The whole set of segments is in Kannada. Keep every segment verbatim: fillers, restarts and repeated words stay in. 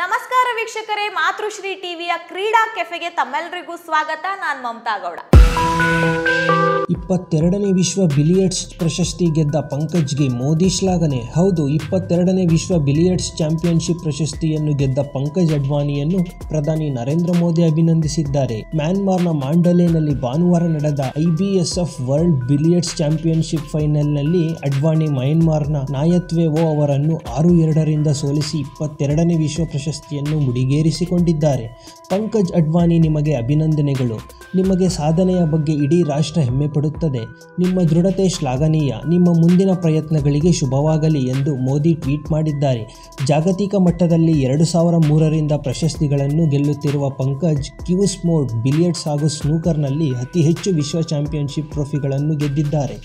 ನಮಸ್ಕಾರ ವೀಕ್ಷಕರೇ, ಮಾತೃಶ್ರೀ ಟಿವಿಯ ಕ್ರೀಡಾ ಕೆಫೆಗೆ ತಮ್ಮೆಲ್ಲರಿಗೂ ಸ್ವಾಗತ. ನಾನು ಮಮತಾ ಗೌಡ. ಇಪ್ಪತ್ತೆರಡನೇ ವಿಶ್ವ ಬಿಲಿಯರ್ಡ್ಸ್ ಪ್ರಶಸ್ತಿ ಗೆದ್ದ ಪಂಕಜ್ಗೆ ಮೋದಿ ಶ್ಲಾಘನೆ. ಹೌದು, ಇಪ್ಪತ್ತೆರಡನೇ ವಿಶ್ವ ಬಿಲಿಯರ್ಡ್ಸ್ ಚಾಂಪಿಯನ್ಶಿಪ್ ಪ್ರಶಸ್ತಿಯನ್ನು ಗೆದ್ದ ಪಂಕಜ್ ಅಡ್ವಾಣಿಯನ್ನು ಪ್ರಧಾನಿ ನರೇಂದ್ರ ಮೋದಿ ಅಭಿನಂದಿಸಿದ್ದಾರೆ. ಮ್ಯಾನ್ಮಾರ್ನ ಮಾಂಡಲೆನಲ್ಲಿ ಭಾನುವಾರ ನಡೆದ ಐಬಿಎಸ್ಎಫ್ ವರ್ಲ್ಡ್ ಬಿಲಿಯರ್ಡ್ಸ್ ಚಾಂಪಿಯನ್ಶಿಪ್ ಫೈನಲ್ನಲ್ಲಿ ಅಡ್ವಾಣಿ ಮಯನ್ಮಾರ್ನ ನಾಯತ್ವೆ-ವೋ ಅವರನ್ನು ಆರು ಎರಡರಿಂದ ಸೋಲಿಸಿ ಇಪ್ಪತ್ತೆರಡನೇ ವಿಶ್ವ ಪ್ರಶಸ್ತಿಯನ್ನು ಮುಡಿಗೇರಿಸಿಕೊಂಡಿದ್ದಾರೆ. ಪಂಕಜ್ ಅಡ್ವಾಣಿ, ನಿಮಗೆ ಅಭಿನಂದನೆಗಳು. ನಿಮಗೆ ಸಾಧನೆಯ ಬಗ್ಗೆ ಇಡೀ ರಾಷ್ಟ್ರ ಹೆಮ್ಮೆ ಪಡುತ್ತದೆ. ನಿಮ್ಮ ದೃಢತೆ ಶ್ಲಾಘನೀಯ. ನಿಮ್ಮ ಮುಂದಿನ ಪ್ರಯತ್ನಗಳಿಗೆ ಶುಭವಾಗಲಿ ಎಂದು ಮೋದಿ ಟ್ವೀಟ್ ಮಾಡಿದ್ದಾರೆ. ಜಾಗತಿಕ ಮಟ್ಟದಲ್ಲಿ ಎರಡು ಸಾವಿರ ಮೂರರಿಂದ ಪ್ರಶಸ್ತಿಗಳನ್ನು ಗೆಲ್ಲುತ್ತಿರುವ ಪಂಕಜ್ ಕ್ಯೂಸ್ ಮೋಡ್, ಬಿಲಿಯರ್ಡ್ಸ್ ಹಾಗೂ ಸ್ನೂಕರ್ನಲ್ಲಿ ಅತಿ ಹೆಚ್ಚು ವಿಶ್ವ ಚಾಂಪಿಯನ್ಶಿಪ್ ಟ್ರೋಫಿಗಳನ್ನು ಗೆದ್ದಿದ್ದಾರೆ.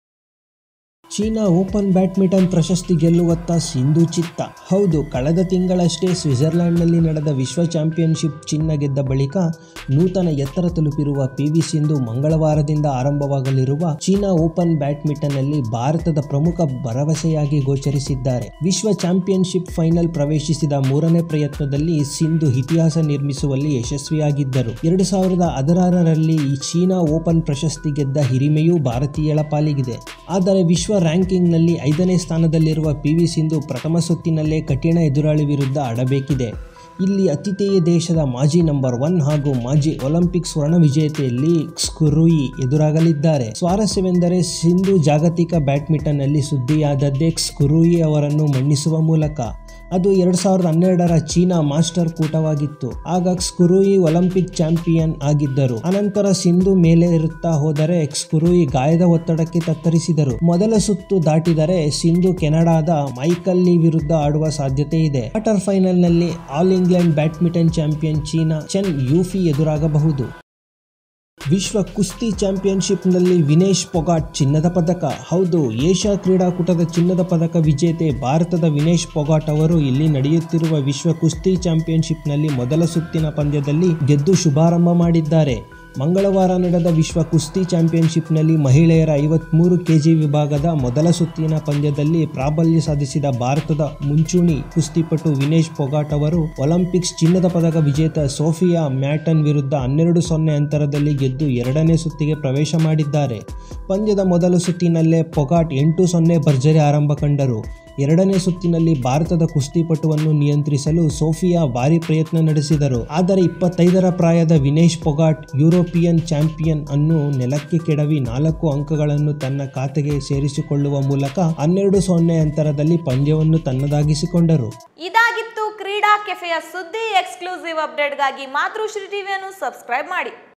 ಚೀನಾ ಓಪನ್ ಬ್ಯಾಡ್ಮಿಂಟನ್ ಪ್ರಶಸ್ತಿ ಗೆಲ್ಲುವತ್ತ ಸಿಂಧು ಚಿತ್ತ. ಹೌದು, ಕಳೆದ ತಿಂಗಳಷ್ಟೇ ಸ್ವಿಟ್ಜರ್ಲೆಂಡ್ನಲ್ಲಿ ನಡೆದ ವಿಶ್ವ ಚಾಂಪಿಯನ್ಶಿಪ್ ಚಿನ್ನ ಗೆದ್ದ ಬಳಿಕ ನೂತನ ಎತ್ತರ ತಲುಪಿರುವ ಪಿವಿ ಸಿಂಧು ಮಂಗಳವಾರದಿಂದ ಆರಂಭವಾಗಲಿರುವ ಚೀನಾ ಓಪನ್ ಬ್ಯಾಡ್ಮಿಂಟನ್ನಲ್ಲಿ ಭಾರತದ ಪ್ರಮುಖ ಭರವಸೆಯಾಗಿ ಗೋಚರಿಸಿದ್ದಾರೆ. ವಿಶ್ವ ಚಾಂಪಿಯನ್ಶಿಪ್ ಫೈನಲ್ ಪ್ರವೇಶಿಸಿದ ಮೂರನೇ ಪ್ರಯತ್ನದಲ್ಲಿ ಸಿಂಧು ಇತಿಹಾಸ ನಿರ್ಮಿಸುವಲ್ಲಿ ಯಶಸ್ವಿಯಾಗಿದ್ದರು. ಎರಡು ಸಾವಿರದ ಹದಿನಾರರಲ್ಲಿ ಈ ಚೀನಾ ಓಪನ್ ಪ್ರಶಸ್ತಿ ಗೆದ್ದ ಹಿರಿಮೆಯೂ ಭಾರತೀಯಳ ಪಾಲಿಗಿದೆ. ಆದರೆ ವಿಶ್ವ ರ್ಯಾಂಕಿಂಗ್ನಲ್ಲಿ ಐದನೇ ಸ್ಥಾನದಲ್ಲಿರುವ ಪಿವಿ ಸಿಂಧು ಪ್ರಥಮ ಸುತ್ತಿನಲ್ಲೇ ಕಠಿಣ ಎದುರಾಳಿ ವಿರುದ್ಧ ಆಡಬೇಕಿದೆ. ಇಲ್ಲಿ ಅತಿಥೇಯ ದೇಶದ ಮಾಜಿ ನಂಬರ್ ಒನ್ ಹಾಗೂ ಮಾಜಿ ಒಲಿಂಪಿಕ್ ಸ್ವರ್ಣ ವಿಜೇತೆಯಲ್ಲಿ ಕ್ಸ್ಕುರುಯಿ ಎದುರಾಗಲಿದ್ದಾರೆ. ಸ್ವಾರಸ್ಯವೆಂದರೆ, ಸಿಂಧು ಜಾಗತಿಕ ಬ್ಯಾಡ್ಮಿಂಟನ್ನಲ್ಲಿ ಸುದ್ದಿಯಾದದ್ದೇ ಕ್ಸ್ಕುರುಯಿ ಅವರನ್ನು ಮಣಿಸುವ ಮೂಲಕ. ಅದು ಎರಡು ಸಾವಿರದ ಹನ್ನೆರಡರ ಚೀನಾ ಮಾಸ್ಟರ್ ಕೂಟವಾಗಿತ್ತು. ಆಗ ಕ್ಸ್ಕುರುಯಿ ಒಲಿಂಪಿಕ್ ಚಾಂಪಿಯನ್ ಆಗಿದ್ದರು. ಅನಂತರ ಸಿಂಧು ಮೇಲೇರುತ್ತಾ ಹೋದರೆ ಕ್ಸ್ಕುರುಯಿ ಗಾಯದ ಒತ್ತಡಕ್ಕೆ ತತ್ತರಿಸಿದರು. ಮೊದಲ ಸುತ್ತು ದಾಟಿದರೆ ಸಿಂಧು ಕೆನಡಾದ ಮೈಕಲ್ ಲೀ ವಿರುದ್ಧ ಆಡುವ ಸಾಧ್ಯತೆ ಇದೆ. ಕ್ವಾರ್ಟರ್ ಫೈನಲ್ನಲ್ಲಿ all England badminton champion China Chen Yufei ಎದುರಾಗಬಹುದು. ವಿಶ್ವ ಕುಸ್ತಿ ಚಾಂಪಿಯನ್ಶಿಪ್ನಲ್ಲಿ ವಿನೇಶ್ ಫೊಗಾಟ್ ಚಿನ್ನದ ಪದಕ. ಹೌದು, ಏಷ್ಯಾ ಕ್ರೀಡಾಕೂಟದ ಚಿನ್ನದ ಪದಕ ವಿಜೇತೆ ಭಾರತದ ವಿನೇಶ್ ಫೊಗಾಟ್ ಅವರು ಇಲ್ಲಿ ನಡೆಯುತ್ತಿರುವ ವಿಶ್ವ ಕುಸ್ತಿ ಚಾಂಪಿಯನ್ಶಿಪ್ನಲ್ಲಿ ಮೊದಲ ಸುತ್ತಿನ ಪಂದ್ಯದಲ್ಲಿ ಗೆದ್ದು ಶುಭಾರಂಭ ಮಾಡಿದ್ದಾರೆ. ಮಂಗಳವಾರ ನಡೆದ ವಿಶ್ವ ಕುಸ್ತಿ ಚಾಂಪಿಯನ್ಶಿಪ್ನಲ್ಲಿ ಮಹಿಳೆಯರ ಐವತ್ಮೂರು ಕೆಜಿ ವಿಭಾಗದ ಮೊದಲ ಸುತ್ತಿನ ಪಂದ್ಯದಲ್ಲಿ ಪ್ರಾಬಲ್ಯ ಸಾಧಿಸಿದ ಭಾರತದ ಮುಂಚೂಣಿ ಕುಸ್ತಿಪಟು ವಿನೇಶ್ ಫೊಗಾಟ್ ಅವರು ಒಲಿಂಪಿಕ್ಸ್ ಚಿನ್ನದ ಪದಕ ವಿಜೇತ ಸೋಫಿಯಾ ಮ್ಯಾಟನ್ ವಿರುದ್ಧ ಹನ್ನೆರಡು ಸೊನ್ನೆ ಅಂತರದಲ್ಲಿ ಗೆದ್ದು ಎರಡನೇ ಸುತ್ತಿಗೆ ಪ್ರವೇಶ ಮಾಡಿದ್ದಾರೆ. ಪಂದ್ಯದ ಮೊದಲ ಸುತ್ತಿನಲ್ಲೇ ಫೊಗಾಟ್ ಎಂಟು ಸೊನ್ನೆ ಭರ್ಜರಿ ಆರಂಭ ಕಂಡರು. ಎರಡನೇ ಸುತ್ತಿನಲ್ಲಿ ಭಾರತದ ಕುಸ್ತಿಪಟುವನ್ನು ನಿಯಂತ್ರಿಸಲು ಸೋಫಿಯಾ ಭಾರಿ ಪ್ರಯತ್ನ ನಡೆಸಿದರು. ಆದರೆ ಇಪ್ಪತ್ತೈದರ ಪ್ರಾಯದ ವಿನೇಶ್ ಫೊಗಾಟ್ ಯುರೋಪಿಯನ್ ಚಾಂಪಿಯನ್ ಅನ್ನು ನೆಲಕ್ಕೆ ಕೆಡವಿ ನಾಲ್ಕು ಅಂಕಗಳನ್ನು ತನ್ನ ಖಾತೆಗೆ ಸೇರಿಸಿಕೊಳ್ಳುವ ಮೂಲಕ ಹನ್ನೆರಡು ಸೊನ್ನೆ ಅಂತರದಲ್ಲಿ ಪಂದ್ಯವನ್ನು ತನ್ನದಾಗಿಸಿಕೊಂಡರು. ಇದಾಗಿತ್ತು ಕ್ರೀಡಾ ಕೆಫೆಯ ಸುದ್ದಿ. ಎಕ್ಸ್ಕ್ಲೂಸಿವ್ ಅಪ್ಡೇಟ್ಗಾಗಿ ಮಾತೃಶ್ರೀ ಟಿವಿಯನ್ನು ಸಬ್ಸ್ಕ್ರೈಬ್ ಮಾಡಿ.